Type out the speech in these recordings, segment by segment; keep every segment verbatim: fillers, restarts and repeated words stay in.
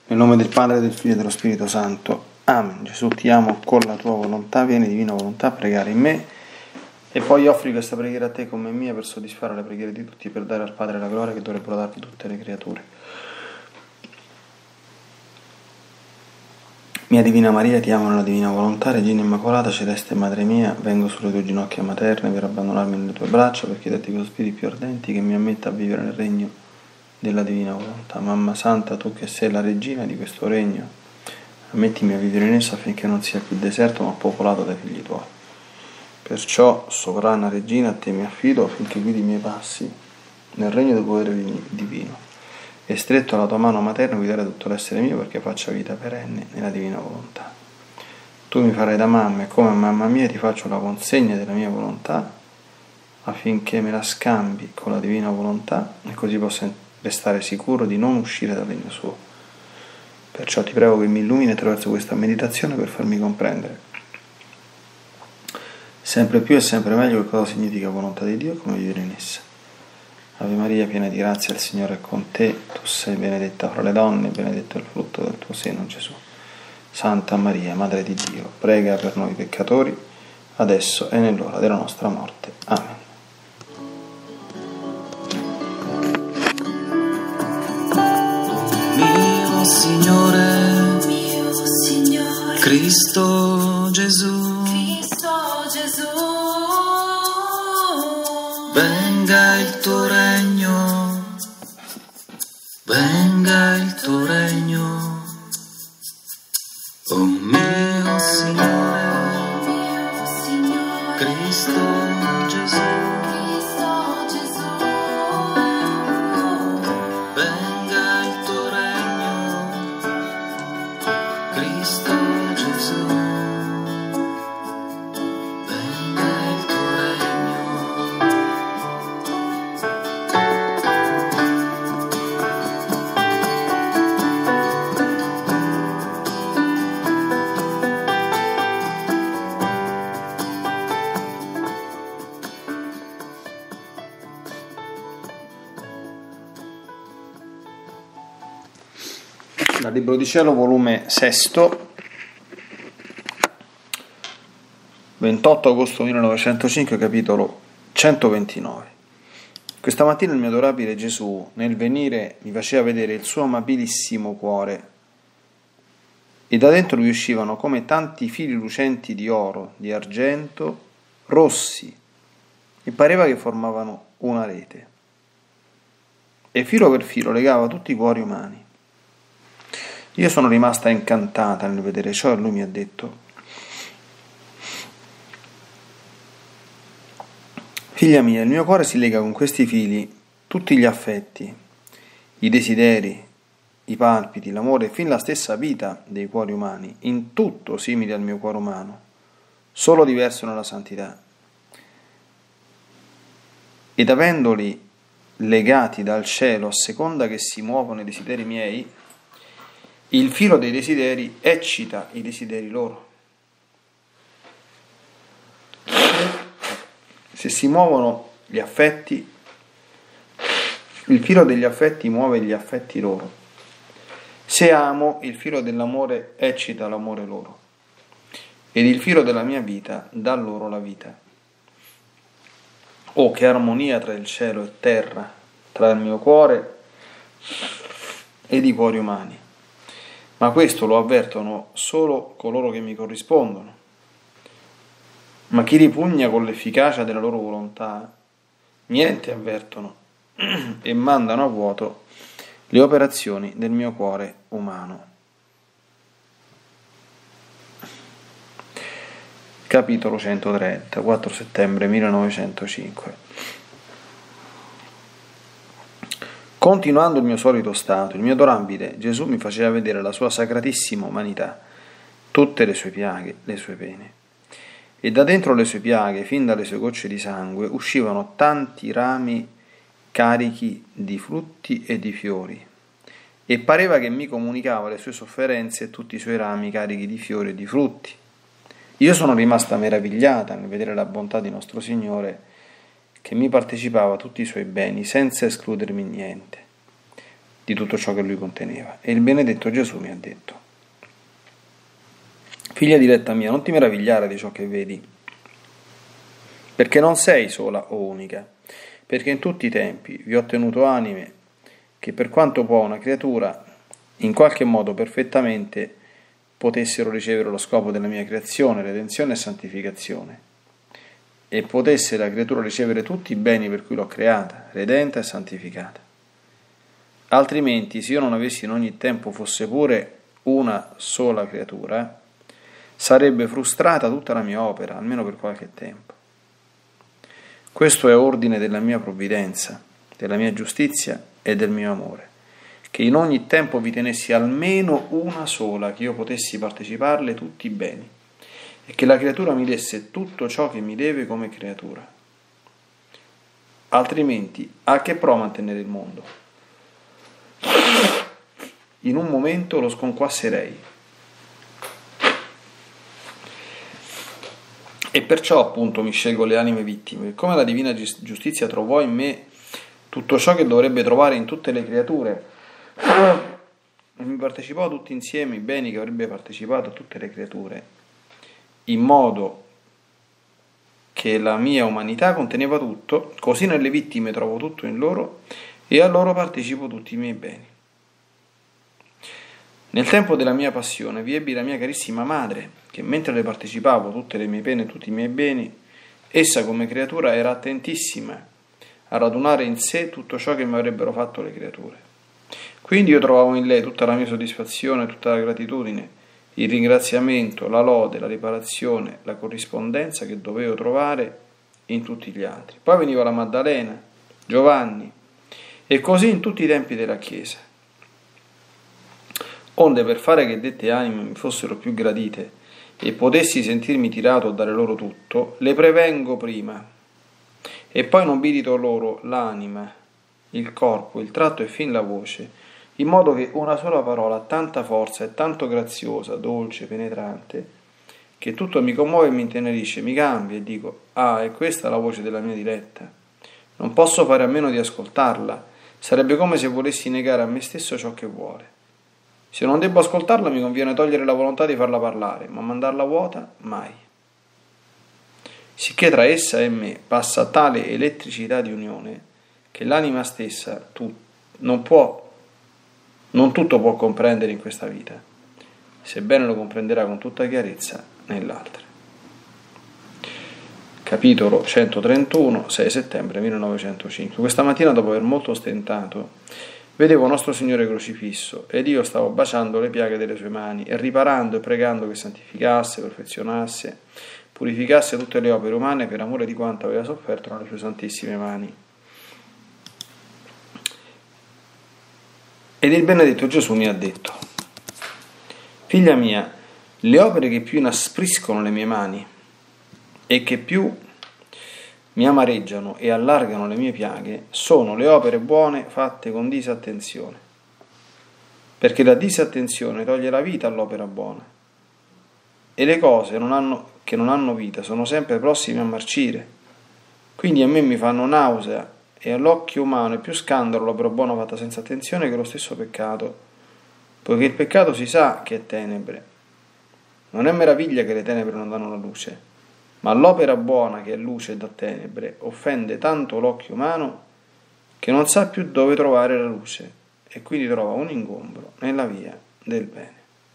Nel nome del Padre, del Figlio e dello Spirito Santo. Amen. Gesù, ti amo con la tua volontà, vieni divina volontà a pregare in me e poi offri questa preghiera a te come mia per soddisfare le preghiere di tutti e per dare al Padre la gloria che dovrebbero darti tutte le creature. Mia Divina Maria, ti amo nella Divina Volontà, Regina Immacolata, Celeste Madre mia, vengo sulle tue ginocchia materne per abbandonarmi nelle tue braccia, per chiederti con spiriti più ardenti che mi ammetta a vivere nel regno della Divina Volontà. Mamma Santa, tu che sei la regina di questo regno, ammettimi a vivere in esso affinché non sia più deserto ma popolato dai figli tuoi. Perciò, sovrana regina, a te mi affido affinché guidi i miei passi nel regno del potere divino e stretto alla tua mano materna guidare tutto l'essere mio perché faccia vita perenne nella Divina Volontà. Tu mi farai da mamma e come mamma mia ti faccio la consegna della mia volontà affinché me la scambi con la Divina Volontà e così possa restare sicuro di non uscire dal regno suo. Perciò ti prego che mi illumini attraverso questa meditazione per farmi comprendere sempre più e sempre meglio che cosa significa volontà di Dio e come vivere in essa. Ave Maria, piena di grazia, il Signore è con te, tu sei benedetta fra le donne, benedetto è il frutto del tuo seno, Gesù. Santa Maria, Madre di Dio, prega per noi peccatori, adesso e nell'ora della nostra morte. Amen. Signore, mio Signore, Cristo Gesù, Cristo Gesù, venga il tuo regno, venga il tuo regno, oh mio Signore, mio Signore, Cristo Gesù, Cristo Gesù, venga il tuo regno, Cristo Gesù, venga il tuo regno. Dal Libro di Cielo, volume sesto, ventotto agosto millenovecentocinque, capitolo centoventinove. Questa mattina il mio adorabile Gesù, nel venire, mi faceva vedere il suo amabilissimo cuore e da dentro vi uscivano come tanti fili lucenti di oro, di argento, rossi, e pareva che formavano una rete. E filo per filo legava tutti i cuori umani. Io sono rimasta incantata nel vedere ciò e lui mi ha detto: figlia mia, il mio cuore si lega con questi fili tutti gli affetti, i desideri, i palpiti, l'amore e fin la stessa vita dei cuori umani, in tutto simili al mio cuore umano, solo diverso nella santità. Ed avendoli legati dal cielo a seconda che si muovono i desideri miei, il filo dei desideri eccita i desideri loro. Se si muovono gli affetti, il filo degli affetti muove gli affetti loro. Se amo, il filo dell'amore eccita l'amore loro. Ed il filo della mia vita dà loro la vita. Oh, che armonia tra il cielo e terra, tra il mio cuore ed i cuori umani. Ma questo lo avvertono solo coloro che mi corrispondono. Ma chi ripugna con l'efficacia della loro volontà, niente avvertono e mandano a vuoto le operazioni del mio cuore umano. Capitolo centotrenta, quattro settembre millenovecentocinque. Continuando il mio solito stato, il mio adorabile Gesù mi faceva vedere la sua sacratissima umanità, tutte le sue piaghe, le sue pene. E da dentro le sue piaghe, fin dalle sue gocce di sangue, uscivano tanti rami carichi di frutti e di fiori. E pareva che mi comunicava le sue sofferenze e tutti i suoi rami carichi di fiori e di frutti. Io sono rimasta meravigliata nel vedere la bontà di nostro Signore, che mi partecipava tutti i suoi beni senza escludermi niente. di tutto ciò che lui conteneva. E il benedetto Gesù mi ha detto: figlia diletta mia, non ti meravigliare di ciò che vedi, perché non sei sola o unica, perché in tutti i tempi vi ho tenuto anime che, per quanto può una creatura, in qualche modo perfettamente potessero ricevere lo scopo della mia creazione, redenzione e santificazione, e potesse la creatura ricevere tutti i beni per cui l'ho creata, redenta e santificata. Altrimenti, se io non avessi in ogni tempo fosse pure una sola creatura, sarebbe frustrata tutta la mia opera, almeno per qualche tempo. Questo è ordine della mia provvidenza, della mia giustizia e del mio amore, che in ogni tempo vi tenessi almeno una sola, che io potessi parteciparle tutti i beni, e che la creatura mi desse tutto ciò che mi deve come creatura. Altrimenti, a che pro mantenere il mondo? In un momento lo sconquasserei. E perciò appunto mi scelgo le anime vittime, come la divina giustizia trovò in me tutto ciò che dovrebbe trovare in tutte le creature, e mi partecipò tutti insieme i beni che avrebbe partecipato a tutte le creature, in modo che la mia umanità conteneva tutto, così nelle vittime trovo tutto in loro e a loro partecipo tutti i miei beni. Nel tempo della mia passione vi ebbi la mia carissima madre, che mentre le partecipavo tutte le mie pene e tutti i miei beni, essa come creatura era attentissima a radunare in sé tutto ciò che mi avrebbero fatto le creature. Quindi io trovavo in lei tutta la mia soddisfazione, tutta la gratitudine, il ringraziamento, la lode, la riparazione, la corrispondenza che dovevo trovare in tutti gli altri. Poi veniva la Maddalena, Giovanni, e così in tutti i tempi della Chiesa. Onde, per fare che dette anime mi fossero più gradite e potessi sentirmi tirato a dare loro tutto, le prevengo prima, e poi nobilito loro l'anima, il corpo, il tratto e fin la voce, in modo che una sola parola ha tanta forza e tanto graziosa, dolce, penetrante, che tutto mi commuove e mi intenerisce, mi cambia, e dico: ah, è questa la voce della mia diletta, non posso fare a meno di ascoltarla, sarebbe come se volessi negare a me stesso ciò che vuole. Se non devo ascoltarla mi conviene togliere la volontà di farla parlare, ma mandarla vuota mai. Sicché tra essa e me passa tale elettricità di unione che l'anima stessa tu, non può, non tutto può comprendere in questa vita, sebbene lo comprenderà con tutta chiarezza nell'altra. Capitolo centotrentuno, sei settembre millenovecentocinque. Questa mattina, dopo aver molto stentato, vedevo nostro Signore crocifisso ed io stavo baciando le piaghe delle sue mani e riparando e pregando che santificasse, perfezionasse, purificasse tutte le opere umane per amore di quanto aveva sofferto nelle sue santissime mani. Ed il benedetto Gesù mi ha detto: figlia mia, le opere che più inaspriscono le mie mani e che più mi amareggiano e allargano le mie piaghe sono le opere buone fatte con disattenzione, perché la disattenzione toglie la vita all'opera buona, e le cose non hanno, che non hanno vita sono sempre prossime a marcire. Quindi a me mi fanno nausea, e all'occhio umano è più scandalo l'opera buona fatta senza attenzione che lo stesso peccato, poiché il peccato si sa che è tenebre. Non è meraviglia che le tenebre non danno la luce, ma l'opera buona, che è luce e dà tenebre, offende tanto l'occhio umano che non sa più dove trovare la luce, e quindi trova un ingombro nella via del bene.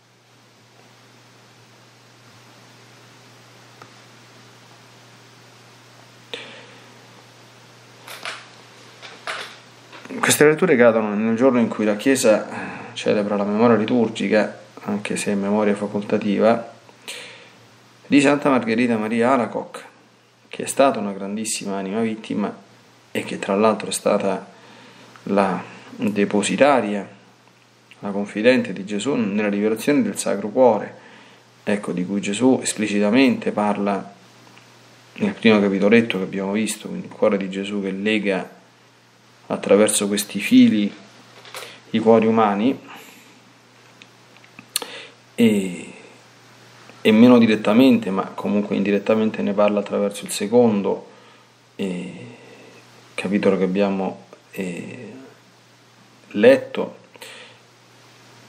Queste letture cadono nel giorno in cui la Chiesa celebra la memoria liturgica, anche se è memoria facoltativa, di Santa Margherita Maria Alacoque, che è stata una grandissima anima vittima e che tra l'altro è stata la depositaria, la confidente di Gesù nella liberazione del Sacro Cuore, ecco, di cui Gesù esplicitamente parla nel primo capitoletto che abbiamo visto, quindi il cuore di Gesù che lega attraverso questi fili i cuori umani, e e meno direttamente, ma comunque indirettamente ne parla attraverso il secondo eh, capitolo che abbiamo eh, letto,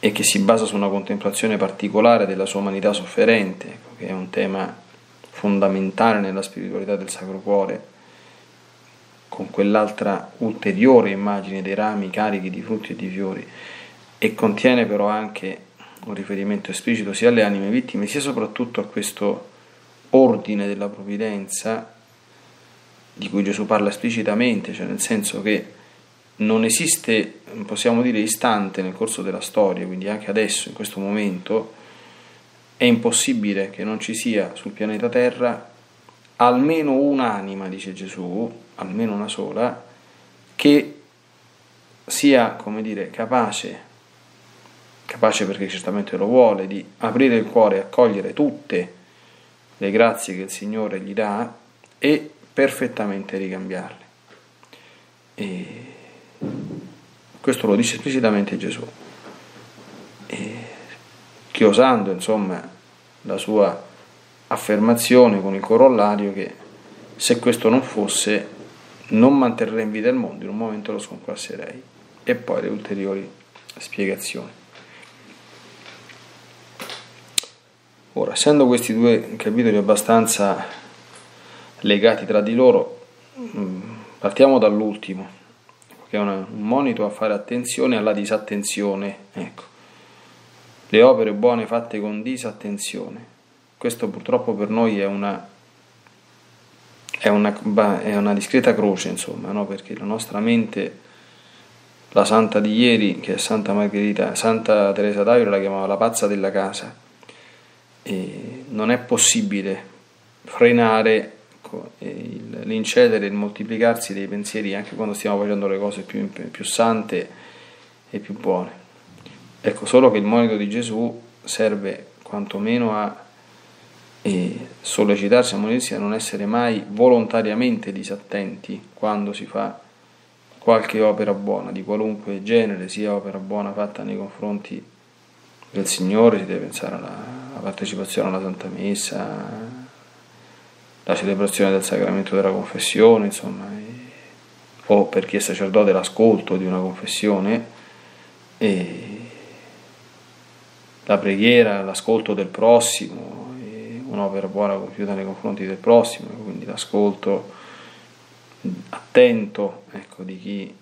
e che si basa su una contemplazione particolare della sua umanità sofferente, ecco, che è un tema fondamentale nella spiritualità del Sacro Cuore, con quell'altra ulteriore immagine dei rami carichi di frutti e di fiori, e contiene però anche un riferimento esplicito sia alle anime vittime sia soprattutto a questo ordine della provvidenza di cui Gesù parla esplicitamente, cioè nel senso che non esiste, possiamo dire, istante nel corso della storia, quindi anche adesso, in questo momento, è impossibile che non ci sia sul pianeta Terra almeno un'anima, dice Gesù, almeno una sola, che sia, come dire, capace, capace perché certamente lo vuole, di aprire il cuore e accogliere tutte le grazie che il Signore gli dà e perfettamente ricambiarle. E questo lo dice esplicitamente Gesù, e chiosando insomma la sua affermazione con il corollario che se questo non fosse non manterrei in vita il mondo, in un momento lo sconquasserei, e poi le ulteriori spiegazioni. Ora, essendo questi due capitoli abbastanza legati tra di loro, partiamo dall'ultimo, che è una, un monito a fare attenzione alla disattenzione. Ecco, le opere buone fatte con disattenzione. Questo purtroppo per noi è una, è una, è una discreta croce, insomma, no? Perché la nostra mente, la santa di ieri, che è Santa Margherita, Santa Teresa d'Avila la chiamava la pazza della casa, e non è possibile frenare l'incedere, il moltiplicarsi dei pensieri anche quando stiamo facendo le cose più, più sante e più buone. Ecco, solo che il monito di Gesù serve quantomeno a e sollecitarsi, a monirsi, a non essere mai volontariamente disattenti quando si fa qualche opera buona di qualunque genere, sia opera buona fatta nei confronti del Signore, si deve pensare alla, alla partecipazione alla Santa Messa, la celebrazione del sacramento della confessione, insomma, e, o per chi è sacerdote l'ascolto di una confessione, e la preghiera, l'ascolto del prossimo, un'opera buona compiuta nei confronti del prossimo, quindi l'ascolto attento, ecco, di chi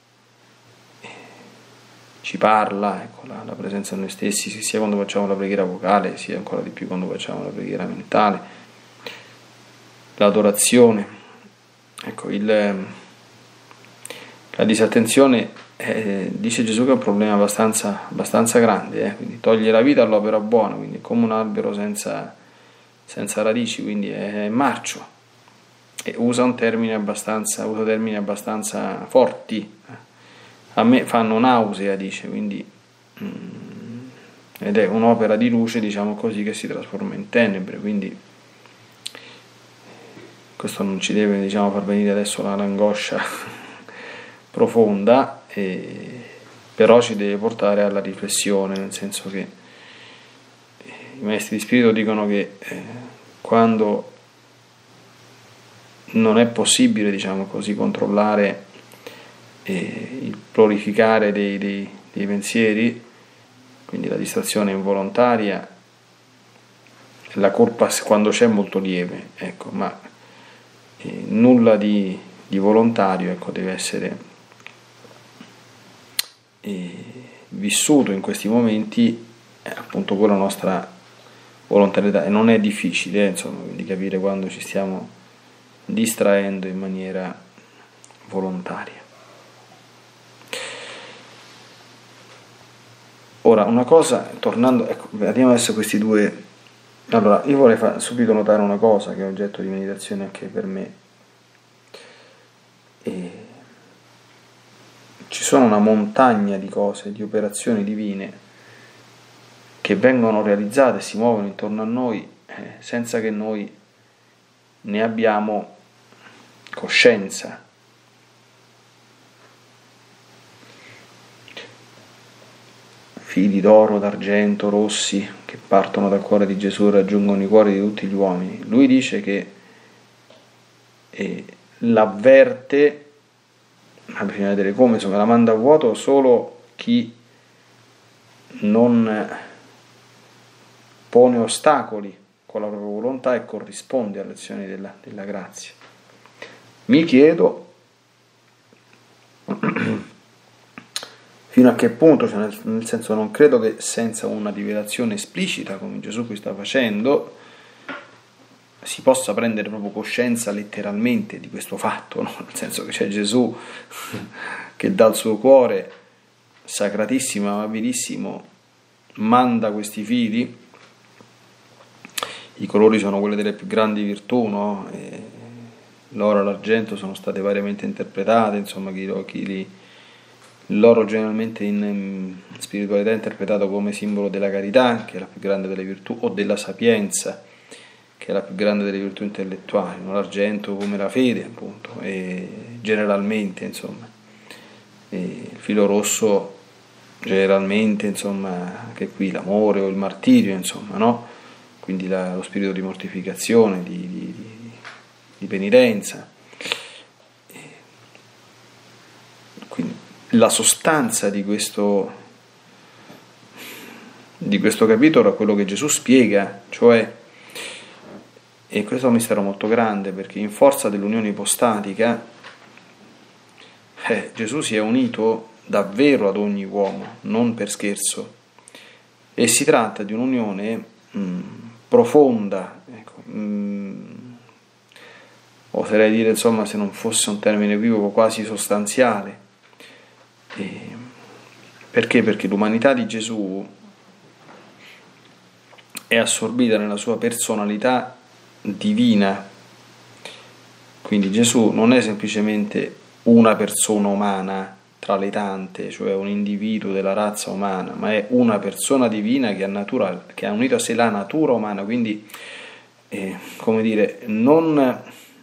ci parla, ecco, la, la presenza in noi stessi, sia quando facciamo la preghiera vocale, sia ancora di più quando facciamo la preghiera mentale, l'adorazione. Ecco, il, la disattenzione, eh, dice Gesù, che è un problema abbastanza, abbastanza grande, eh, quindi toglie la vita all'opera buona, quindi è come un albero senza senza radici, quindi è marcio, e usa un termine abbastanza, usa termini abbastanza forti, a me fanno nausea, dice, quindi mm, ed è un'opera di luce, diciamo così, che si trasforma in tenebre, quindi questo non ci deve, diciamo, far venire adesso l'angoscia profonda, e, però ci deve portare alla riflessione, nel senso che i maestri di spirito dicono che eh, quando non è possibile, diciamo così, controllare eh, il prolificare dei, dei, dei pensieri, quindi la distrazione involontaria, la colpa quando c'è è molto lieve, ecco, ma eh, nulla di, di volontario, ecco, deve essere eh, vissuto in questi momenti, eh, appunto, con la nostra volontarietà, e non è difficile, eh, insomma, di capire quando ci stiamo distraendo in maniera volontaria. Ora, una cosa, tornando, ecco, vediamo adesso questi due. Allora, io vorrei far subito notare una cosa che è oggetto di meditazione anche per me. E ci sono una montagna di cose, di operazioni divine che vengono realizzate e si muovono intorno a noi eh, senza che noi ne abbiamo coscienza. Fili d'oro, d'argento, rossi, che partono dal cuore di Gesù e raggiungono i cuori di tutti gli uomini. Lui dice che eh, l'avverte, ma bisogna vedere come, insomma, la manda a vuoto solo chi non pone ostacoli con la propria volontà e corrisponde alle azioni della, della grazia. Mi chiedo fino a che punto, cioè nel, nel senso non credo che senza una rivelazione esplicita come Gesù qui sta facendo si possa prendere proprio coscienza letteralmente di questo fatto, no? Nel senso che c'è Gesù che dal suo cuore sacratissimo, amabilissimo, manda questi fili. I colori sono quelle delle più grandi virtù, no? E l'oro e l'argento sono state variamente interpretate, insomma chi, chi li, l'oro generalmente in, in spiritualità è interpretato come simbolo della carità, che è la più grande delle virtù, o della sapienza, che è la più grande delle virtù intellettuali, no? L'argento come la fede, appunto, e generalmente, insomma, e il filo rosso generalmente, insomma, anche qui l'amore o il martirio, insomma, no? Quindi la, lo spirito di mortificazione, di, di, di penitenza. E quindi la sostanza di questo, di questo capitolo è quello che Gesù spiega, cioè, e questo è un mistero molto grande, perché in forza dell'unione ipostatica eh, Gesù si è unito davvero ad ogni uomo, non per scherzo, e si tratta di un'unione mh, profonda, ecco, mh, oserei dire, insomma, se non fosse un termine equivoco, quasi sostanziale. E perché? Perché l'umanità di Gesù è assorbita nella sua personalità divina, quindi Gesù non è semplicemente una persona umana tra le tante, cioè un individuo della razza umana, ma è una persona divina che ha, natura, che ha unito a sé la natura umana, quindi eh, come dire, non,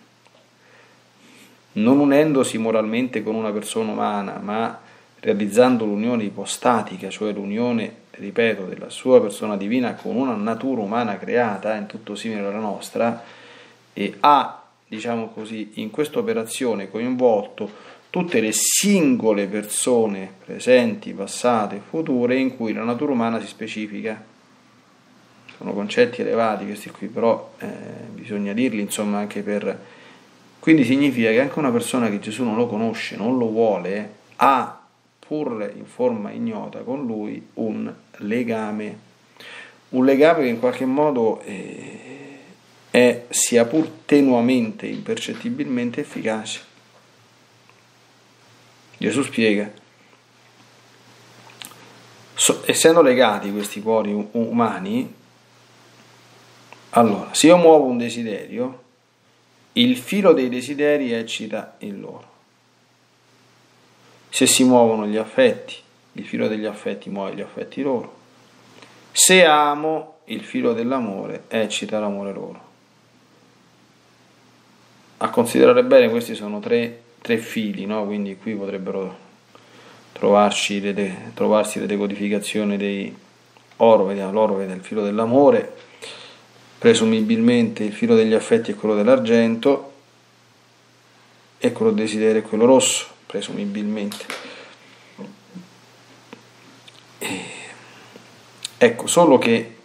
non unendosi moralmente con una persona umana, ma realizzando l'unione ipostatica, cioè l'unione, ripeto, della sua persona divina con una natura umana creata, in tutto simile alla nostra, e ha, diciamo così, in questa operazione coinvolto tutte le singole persone presenti, passate e future in cui la natura umana si specifica. Sono concetti elevati questi qui, però eh, bisogna dirli, insomma, anche per... Quindi significa che anche una persona che Gesù non lo conosce, non lo vuole, ha, pur in forma ignota, con lui un legame, un legame che in qualche modo eh, è, sia pur tenuamente, impercettibilmente efficace. Gesù spiega, so, essendo legati questi cuori um- umani, allora, se io muovo un desiderio, il filo dei desideri eccita in loro. Se si muovono gli affetti, il filo degli affetti muove gli affetti loro. Se amo, il filo dell'amore eccita l'amore loro. A considerare bene, questi sono tre, tre fili, no? Quindi qui potrebbero trovarci le de, trovarsi le decodificazioni dei oro, vediamo, l'oro vede il filo dell'amore, presumibilmente il filo degli affetti è quello dell'argento e quello del desiderio è quello rosso, presumibilmente. E, ecco, solo che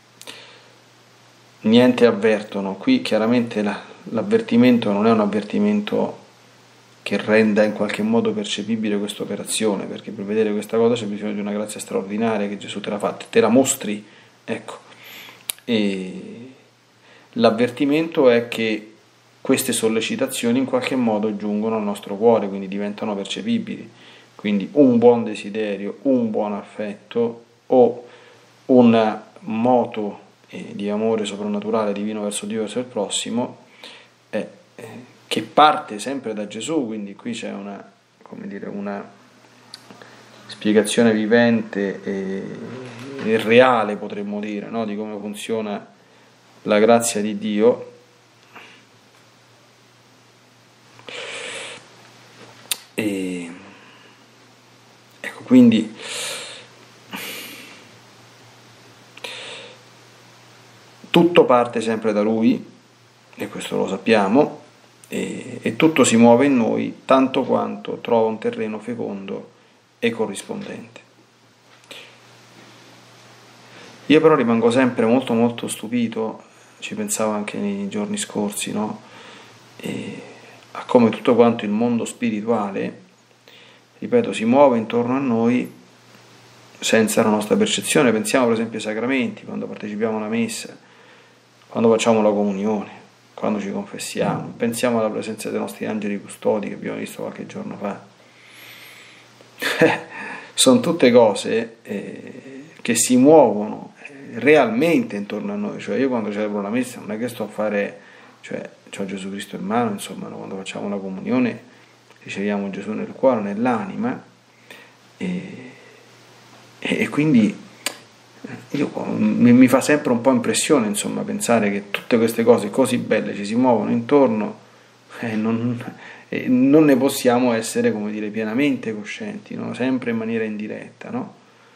niente avvertono. Qui chiaramente la, l'avvertimento non è un avvertimento che renda in qualche modo percepibile questa operazione, perché per vedere questa cosa c'è bisogno di una grazia straordinaria che Gesù te la fa, te la mostri, ecco. E l'avvertimento è che queste sollecitazioni in qualche modo giungono al nostro cuore, quindi diventano percepibili. Quindi un buon desiderio, un buon affetto o un moto eh, di amore soprannaturale divino verso Dio, verso il prossimo, è, eh, che parte sempre da Gesù. Quindi qui c'è una, come dire, una spiegazione vivente e, e reale, potremmo dire, no? Di come funziona la grazia di Dio. E ecco, quindi tutto parte sempre da Lui, e questo lo sappiamo, e, e tutto si muove in noi tanto quanto trova un terreno fecondo e corrispondente. Io però rimango sempre molto molto stupito, ci pensavo anche nei giorni scorsi, no? E a come tutto quanto il mondo spirituale, ripeto, si muove intorno a noi senza la nostra percezione. Pensiamo per esempio ai sacramenti, quando partecipiamo alla messa, quando facciamo la comunione, quando ci confessiamo, pensiamo alla presenza dei nostri angeli custodi che abbiamo visto qualche giorno fa. Sono tutte cose eh, che si muovono realmente intorno a noi. Cioè io quando celebro la messa non è che sto a fare, cioè c'ho Gesù Cristo in mano, insomma, no? Quando facciamo la comunione riceviamo Gesù nel cuore, nell'anima, e, e quindi io, mi, mi fa sempre un po' impressione, insomma, pensare che tutte queste cose così belle ci si muovono intorno e non, e non ne possiamo essere, come dire, pienamente coscienti, no? Sempre in maniera indiretta, no?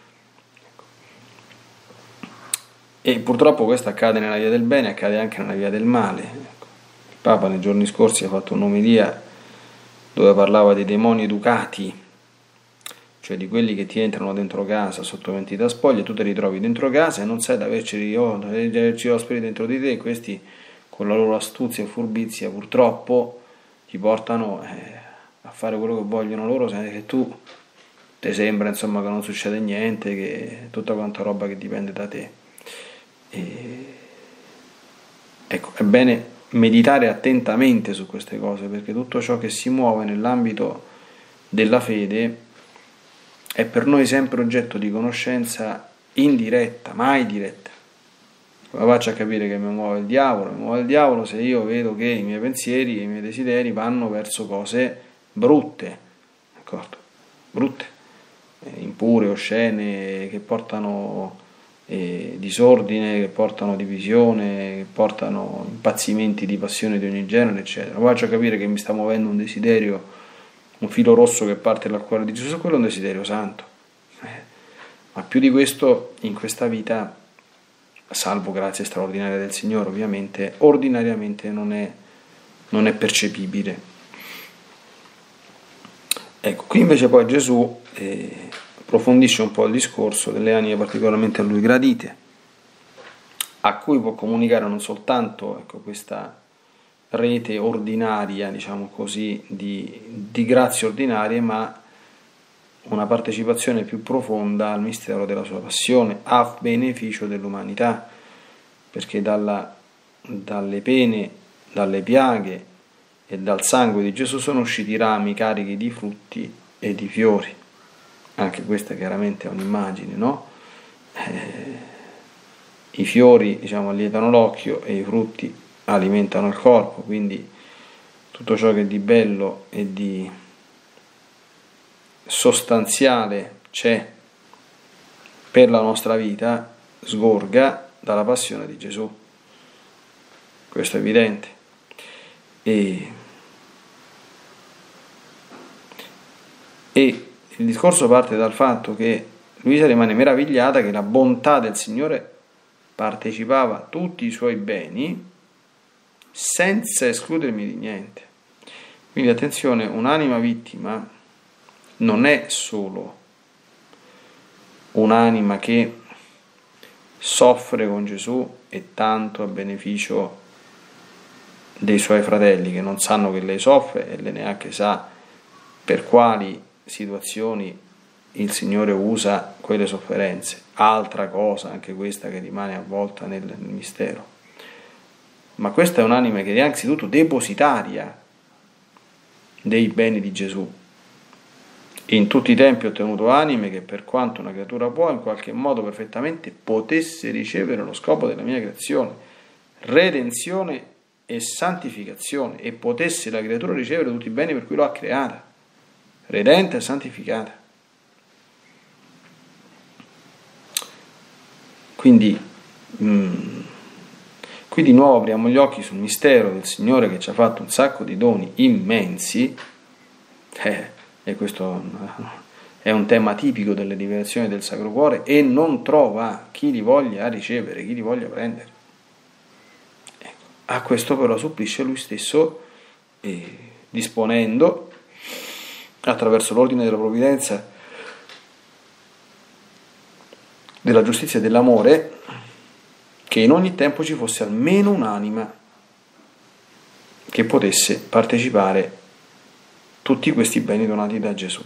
E purtroppo questo accade nella via del bene, accade anche nella via del male. Il Papa nei giorni scorsi ha fatto un'omelia dove parlava dei demoni educati, cioè di quelli che ti entrano dentro casa sotto mentita spoglia, tu te li trovi dentro casa e non sai di averci, oh, di averci ospiti dentro di te, e questi con la loro astuzia e furbizia purtroppo ti portano eh, a fare quello che vogliono loro, senza che tu ti sembra, insomma, che non succede niente, che è tutta quanta roba che dipende da te. E, ecco, è bene meditare attentamente su queste cose, perché tutto ciò che si muove nell'ambito della fede è per noi sempre oggetto di conoscenza indiretta, mai diretta. Come faccio a capire che mi muove il diavolo? Mi muove il diavolo se io vedo che i miei pensieri e i miei desideri vanno verso cose brutte, d'accordo? Brutte, eh, impure, oscene, che portano eh, disordine, che portano divisione, che portano impazzimenti di passione di ogni genere, eccetera. Come faccio a capire che mi sta muovendo un desiderio, un filo rosso che parte dal cuore di Gesù? Quello è un desiderio santo, eh, ma più di questo in questa vita, salvo grazie straordinarie del Signore ovviamente, ordinariamente non è, non è percepibile. Ecco, qui invece poi Gesù eh, approfondisce un po' il discorso delle anime particolarmente a lui gradite, a cui può comunicare non soltanto, ecco, questa rete ordinaria, diciamo così, di, di grazie ordinarie, ma una partecipazione più profonda al mistero della sua passione a beneficio dell'umanità, perché dalla, dalle pene, dalle piaghe e dal sangue di Gesù sono usciti rami carichi di frutti e di fiori. Anche questa chiaramente è un'immagine, no? Eh, i fiori, diciamo, allietano l'occhio e i frutti alimentano il corpo, quindi tutto ciò che di bello e di sostanziale c'è per la nostra vita sgorga dalla passione di Gesù, questo è evidente. E, e il discorso parte dal fatto che Luisa rimane meravigliata che la bontà del Signore partecipava a tutti i suoi beni senza escludermi di niente. Quindi attenzione, un'anima vittima non è solo un'anima che soffre con Gesù e tanto a beneficio dei suoi fratelli che non sanno che lei soffre e lei neanche sa per quali situazioni il Signore usa quelle sofferenze. Altra cosa anche questa che rimane avvolta nel, nel mistero. Ma questa è un'anima che è anzitutto depositaria dei beni di Gesù. In tutti i tempi ho tenuto anime che, per quanto una creatura può, in qualche modo perfettamente potesse ricevere lo scopo della mia creazione, redenzione e santificazione, e potesse la creatura ricevere tutti i beni per cui l'ho creata, redenta e santificata. Quindi mh, qui di nuovo apriamo gli occhi sul mistero del Signore che ci ha fatto un sacco di doni immensi, eh, e questo è un tema tipico delle rivelazioni del Sacro Cuore, e non trova chi li voglia ricevere, chi li voglia prendere. Ecco, a questo però supplisce lui stesso, eh, disponendo attraverso l'ordine della provvidenza della giustizia e dell'amore, che in ogni tempo ci fosse almeno un'anima che potesse partecipare tutti questi beni donati da Gesù.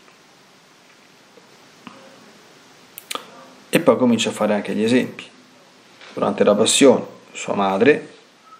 E poi comincia a fare anche gli esempi. Durante la passione, sua madre,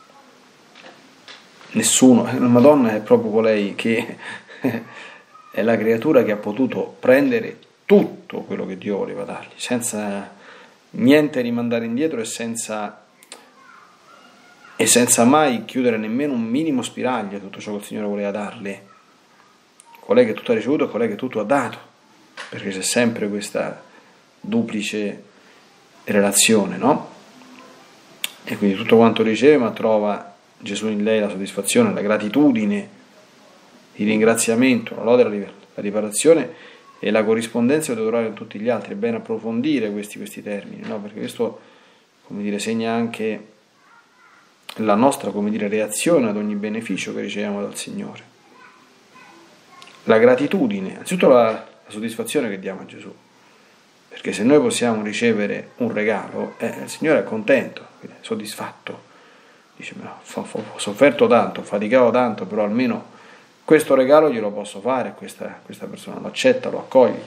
nessuno, la Madonna è proprio colei che è la creatura che ha potuto prendere tutto quello che Dio voleva dargli, senza niente rimandare indietro e senza, e senza mai chiudere nemmeno un minimo spiraglio a tutto ciò che il Signore voleva darle. Colei che tutto ha ricevuto e colei che tutto ha dato, perché c'è sempre questa duplice relazione, no? E quindi tutto quanto riceve, ma trova Gesù in lei la soddisfazione, la gratitudine, il ringraziamento, la lode, la riparazione e la corrispondenza da trovare in tutti gli altri. È bene approfondire questi, questi termini, no? Perché questo, come dire, segna anche la nostra, come dire, reazione ad ogni beneficio che riceviamo dal Signore. La gratitudine, anzitutto la, la soddisfazione che diamo a Gesù, perché se noi possiamo ricevere un regalo, eh, il Signore è contento, è soddisfatto, dice: ho sofferto tanto, ho faticato tanto, però almeno questo regalo glielo posso fare, questa, questa persona lo accetta, lo accoglie.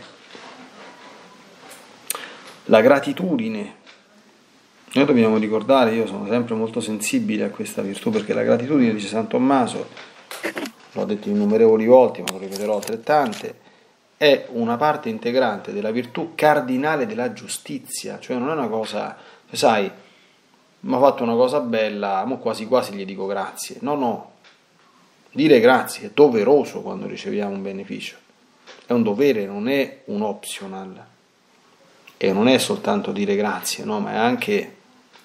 La gratitudine, noi dobbiamo ricordare, io sono sempre molto sensibile a questa virtù, perché la gratitudine, dice San Tommaso, l'ho detto innumerevoli volte, ma lo ripeterò altrettante, è una parte integrante della virtù cardinale della giustizia, cioè non è una cosa, sai, mi ha fatto una cosa bella, mo quasi quasi gli dico grazie. No, no, dire grazie è doveroso quando riceviamo un beneficio, è un dovere, non è un optional, e non è soltanto dire grazie, no, ma è anche,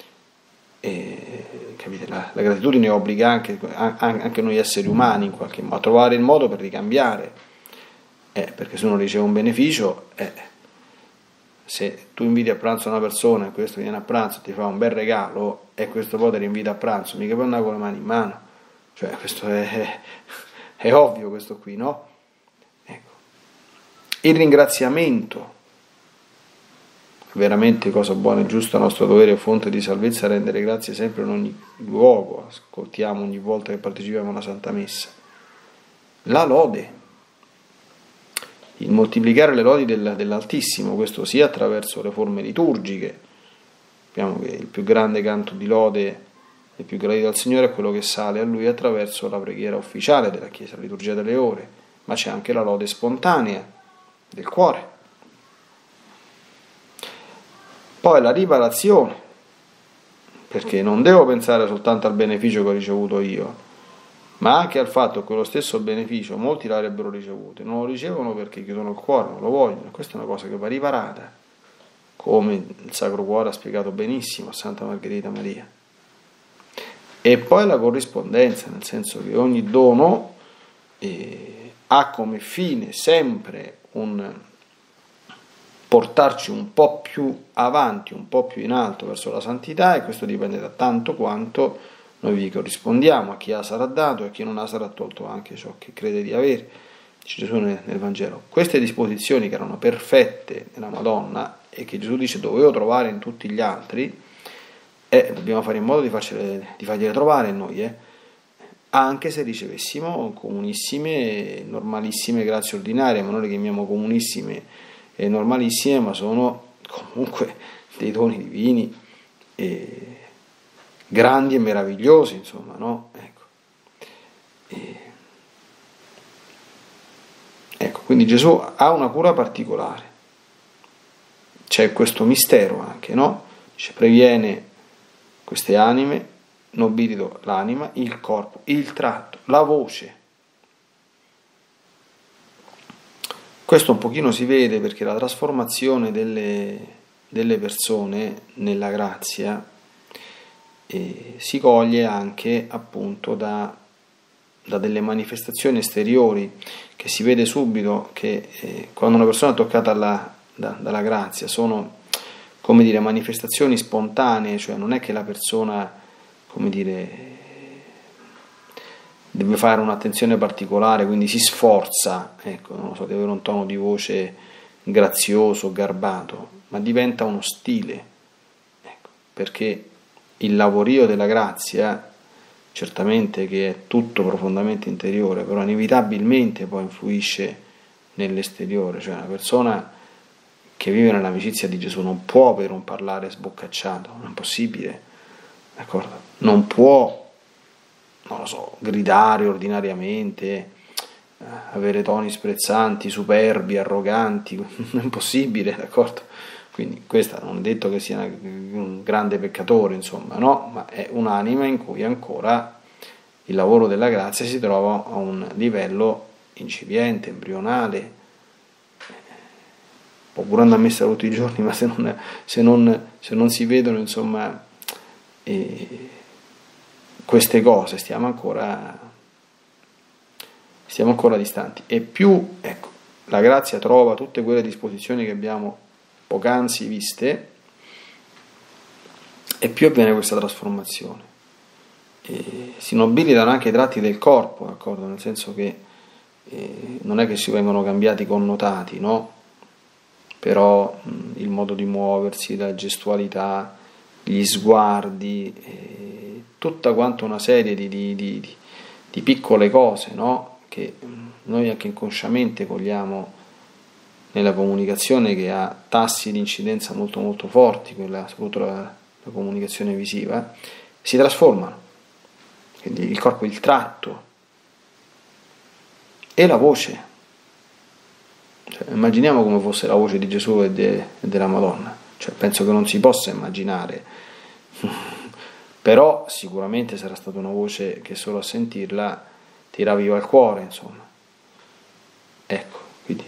eh, capite, la, la gratitudine obbliga anche, anche noi esseri umani in qualche modo a trovare il modo per ricambiare. Eh, perché se uno riceve un beneficio, eh, se tu inviti a pranzo una persona e questo viene a pranzo e ti fa un bel regalo e questo poi ti rinvita a pranzo, mica puoi andare con le mani in mano, cioè questo è, è, è ovvio, questo qui, no? Ecco. Il ringraziamento, veramente cosa buona e giusta, nostro dovere e fonte di salvezza, rendere grazie sempre in ogni luogo, ascoltiamo ogni volta che partecipiamo alla Santa Messa. La lode, il moltiplicare le lodi del, dell'Altissimo, questo sia attraverso le forme liturgiche. Sappiamo che il più grande canto di lode, il più gradito al Signore, è quello che sale a Lui attraverso la preghiera ufficiale della Chiesa, la liturgia delle ore, ma c'è anche la lode spontanea del cuore. Poi la riparazione, perché non devo pensare soltanto al beneficio che ho ricevuto io, ma anche al fatto che quello stesso beneficio molti l'avrebbero ricevuto, non lo ricevono perché chiudono il cuore, non lo vogliono. Questa è una cosa che va riparata, come il Sacro Cuore ha spiegato benissimo a Santa Margherita Maria. E poi la corrispondenza, nel senso che ogni dono eh, ha come fine sempre un portarci un po' più avanti, un po' più in alto verso la santità, e questo dipende da tanto quanto noi vi corrispondiamo. A chi ha sarà dato e a chi non ha sarà tolto anche ciò che crede di avere, dice Gesù nel, nel Vangelo. Queste disposizioni che erano perfette nella Madonna e che Gesù dice dovevo trovare in tutti gli altri, eh, dobbiamo fare in modo di, farcele, di fargliele trovare in noi, eh, anche se ricevessimo comunissime, normalissime grazie ordinarie, ma noi le chiamiamo comunissime e normalissime, ma sono comunque dei doni divini e grandi e meravigliosi, insomma, no? Ecco. E... ecco, quindi Gesù ha una cura particolare. C'è questo mistero anche, no? Dice, previene queste anime, nobilito l'anima, il corpo, il tratto, la voce. Questo un pochino si vede perché la trasformazione delle, delle persone nella grazia E si coglie anche appunto da, da delle manifestazioni esteriori, che si vede subito che eh, quando una persona è toccata alla, da, dalla grazia sono, come dire, manifestazioni spontanee, cioè non è che la persona, come dire, deve fare un'attenzione particolare, quindi si sforza, ecco, non lo so, di avere un tono di voce grazioso, garbato, ma diventa uno stile, ecco, perché il lavorio della grazia, certamente che è tutto profondamente interiore, però inevitabilmente poi influisce nell'esteriore, cioè una persona che vive nell'amicizia di Gesù non può per un parlare sboccacciato, non è possibile, d'accordo? Non può, non lo so, gridare ordinariamente, avere toni sprezzanti, superbi, arroganti, non è possibile, d'accordo? Quindi questo non è detto che sia un grande peccatore, insomma, no? Ma è un'anima in cui ancora il lavoro della grazia si trova a un livello incipiente, embrionale, può pure andare a messa tutti i giorni, ma se non, se non, se non si vedono, insomma, eh, queste cose, stiamo ancora... stiamo ancora distanti. E più, ecco, la grazia trova tutte quelle disposizioni che abbiamo poc'anzi viste, e più avviene questa trasformazione. E si nobilitano anche i tratti del corpo, d'accordo? Nel senso che eh, non è che si vengono cambiati i connotati, no? Però mh, il modo di muoversi, la gestualità, gli sguardi, eh, tutta quanta una serie di, di, di, di piccole cose, no? Che noi anche inconsciamente cogliamo nella comunicazione, che ha tassi di incidenza molto molto forti, quella, soprattutto la, la comunicazione visiva, si trasformano. Quindi il corpo, il tratto e la voce. Cioè, immaginiamo come fosse la voce di Gesù e, de, e della Madonna. Cioè, penso che non si possa immaginare, però sicuramente sarà stata una voce che solo a sentirla ti raviva il cuore, insomma. Ecco, quindi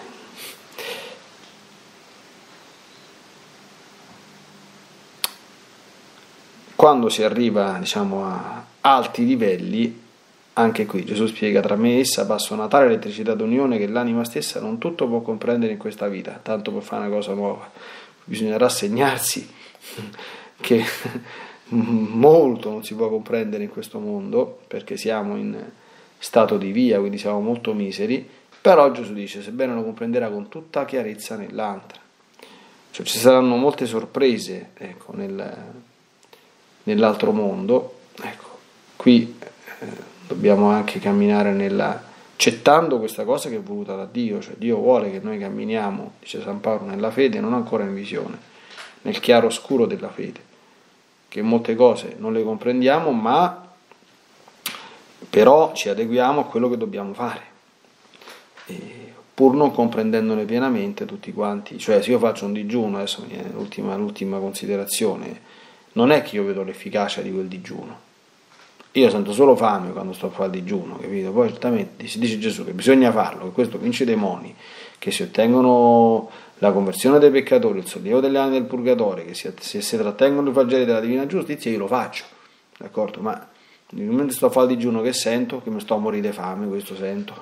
quando si arriva, diciamo, a alti livelli, anche qui Gesù spiega: tra me e essa passa una tale elettricità d'unione che l'anima stessa non tutto può comprendere in questa vita, tanto per fare una cosa nuova bisogna rassegnarsi che molto non si può comprendere in questo mondo, perché siamo in stato di via, quindi siamo molto miseri. Però Gesù dice: sebbene lo comprenderà con tutta chiarezza nell'altra. Cioè ci saranno molte sorprese, ecco, nel, nell'altro mondo. Ecco, qui eh, dobbiamo anche camminare nella, accettando questa cosa che è voluta da Dio. Cioè Dio vuole che noi camminiamo, dice San Paolo, nella fede, non ancora in visione, nel chiaro oscuro della fede, che molte cose non le comprendiamo, ma però ci adeguiamo a quello che dobbiamo fare, e pur non comprendendone pienamente tutti quanti. Cioè, se io faccio un digiuno, adesso viene l'ultima, l'ultima considerazione, non è che io vedo l'efficacia di quel digiuno, io sento solo fame quando sto a fare il digiuno, capito? Poi certamente si dice Gesù che bisogna farlo, che questo vince i demoni, che si ottengono la conversione dei peccatori, il sollievo delle anime del purgatorio, che si, se si trattengono i Vangeli della divina giustizia, io lo faccio, d'accordo? Ma nel momento sto a fare il digiuno, che sento? Che mi sto a morire di fame, questo sento.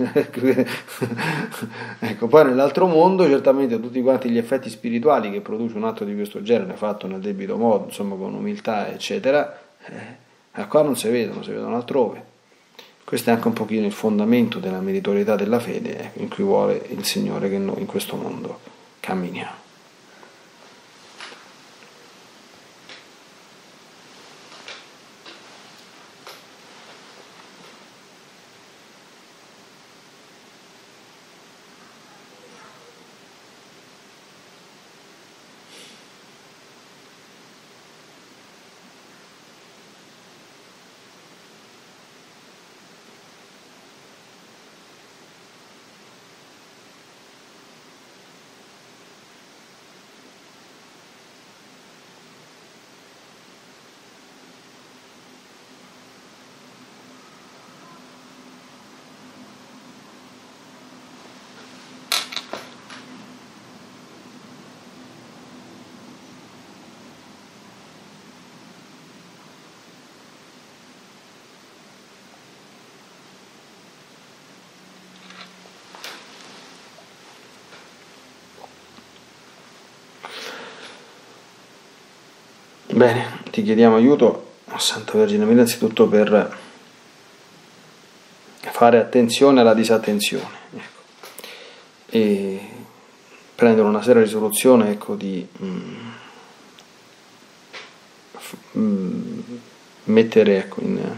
Ecco, poi nell'altro mondo certamente tutti quanti gli effetti spirituali che produce un atto di questo genere, fatto nel debito modo, insomma con umiltà eccetera, eh, qua non si vedono, si vedono altrove. Questo è anche un pochino il fondamento della meritorietà della fede, eh, in cui vuole il Signore che noi in questo mondo camminiamo. Bene, ti chiediamo aiuto, Santa Vergine Maria, innanzitutto per fare attenzione alla disattenzione, ecco. E prendono una seria risoluzione, ecco, di mm, f- mm, mettere, ecco, in,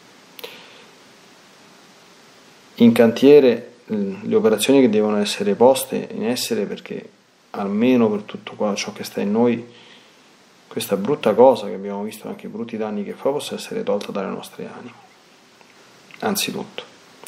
in cantiere mm, le operazioni che devono essere poste in essere, perché almeno per tutto qua, ciò che sta in noi, questa brutta cosa che abbiamo visto, anche i brutti danni che fa, possa essere tolta dalle nostre anime, anzitutto.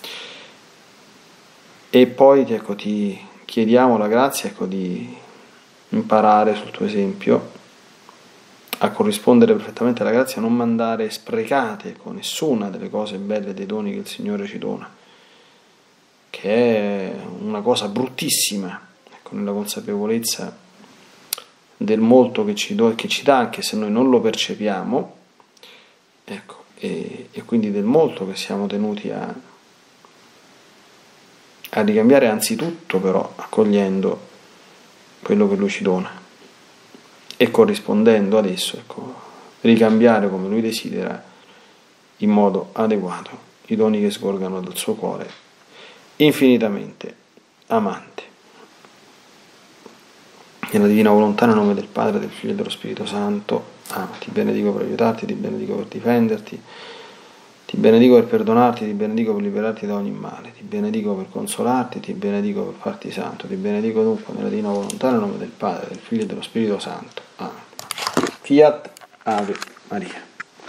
E poi, ecco, ti chiediamo la grazia, ecco, di imparare sul tuo esempio a corrispondere perfettamente alla grazia, a non mandare sprecate, ecco, nessuna delle cose belle, dei doni che il Signore ci dona, che è una cosa bruttissima, ecco, nella consapevolezza del molto che ci, do, che ci dà, anche se noi non lo percepiamo, ecco, e, e quindi del molto che siamo tenuti a, a ricambiare, anzitutto però accogliendo quello che Lui ci dona e corrispondendo ad esso, ecco, ricambiare come Lui desidera in modo adeguato i doni che sgorgano dal suo cuore infinitamente amante. Nella divina volontà, nel nome del Padre, del Figlio e dello Spirito Santo. Ah, ti benedico per aiutarti, ti benedico per difenderti, ti benedico per perdonarti, ti benedico per liberarti da ogni male, ti benedico per consolarti, ti benedico per farti santo, ti benedico dunque nella divina volontà, nel nome del Padre, del Figlio e dello Spirito Santo. Amen. Fiat Ave Maria.